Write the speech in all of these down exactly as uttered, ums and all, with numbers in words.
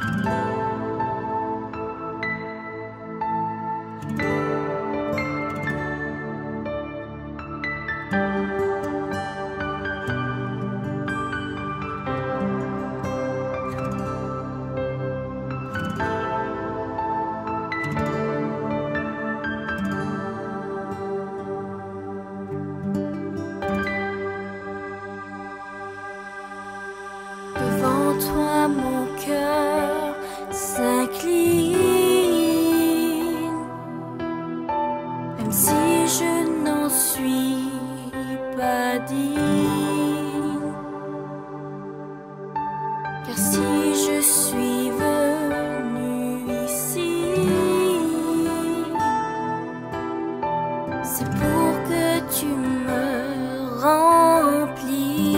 Toi mon cœur s'incline, même si je n'en suis pas digne, car si je suis venu ici, c'est pour que tu me remplisses.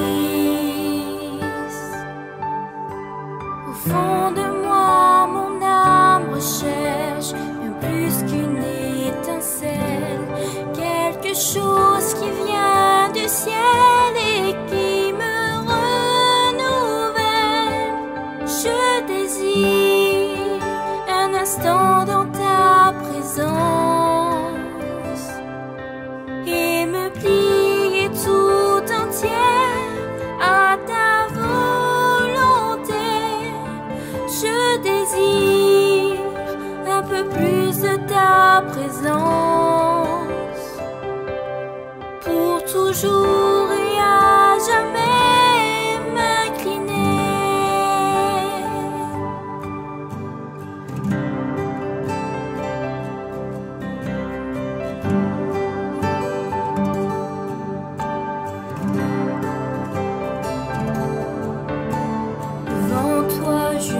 Au fond de moi, mon âme recherche bien plus qu'une étincelle, quelque chose qui vient du ciel et qui me renouvelle. Je désire un instant dans ta présence et me plier tout entière à ta volonté. Je désire un peu plus de ta présence pour toujours et à jamais m'incliner. Devant toi je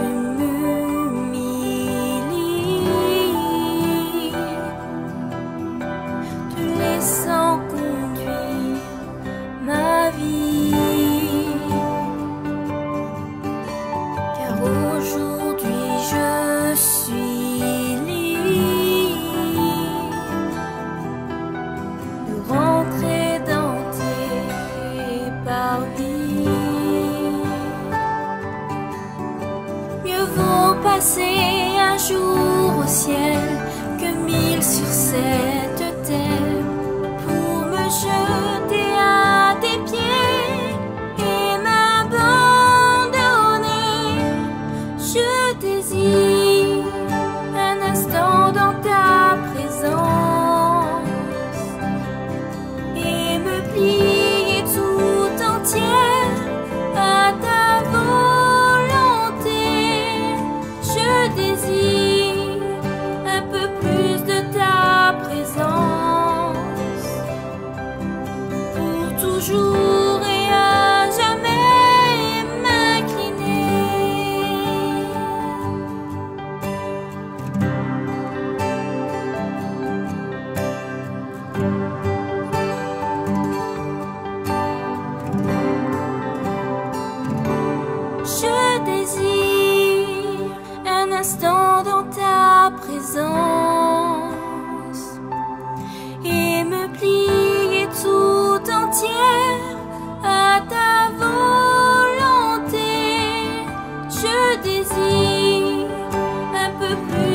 sans conduire ma vie, car aujourd'hui je suis libre de rentrer dans tes parvis. Mieux vaut passer un jour au ciel que mille sur cette terre, jeter à tes pieds et m'abandonner. Je désire un instant dans ta présence et me plier tout entière à ta volonté. Je désire un peu plus de ta présence, toujours et à jamais m'incliner. Je désire un instant dans ta présence et me plier tout entière à ta volonté. Je désire un peu plus